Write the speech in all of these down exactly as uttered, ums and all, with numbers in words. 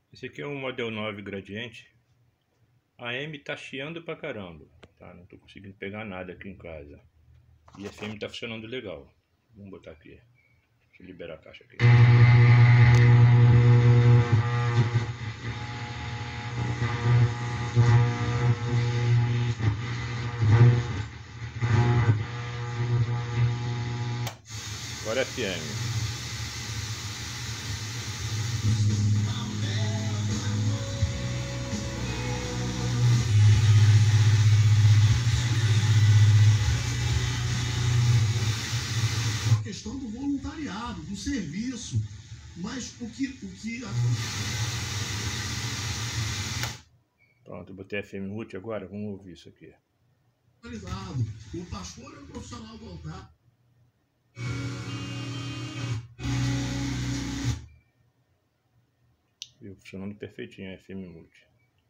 Esse aqui é um Model nove Gradiente. A M tá chiando pra caramba, tá? Não tô conseguindo pegar nada aqui em casa. E a F M tá funcionando legal. Vamos botar aqui. Deixa eu liberar a caixa aqui. Agora é F M. Questão do voluntariado, do serviço, mas o que o que Pronto, eu botei F M root agora, vamos ouvir isso aqui. O pastor é um profissional voltado. Viu? Funcionando perfeitinho a F M multi.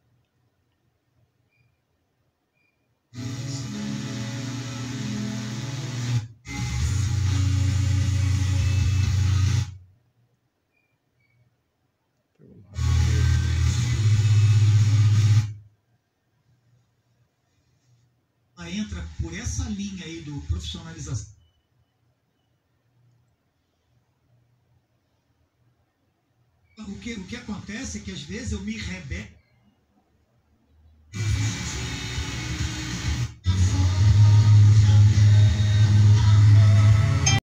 Ela entra por essa linha aí do profissionalização. O que, o que acontece é que às vezes eu me rebelo.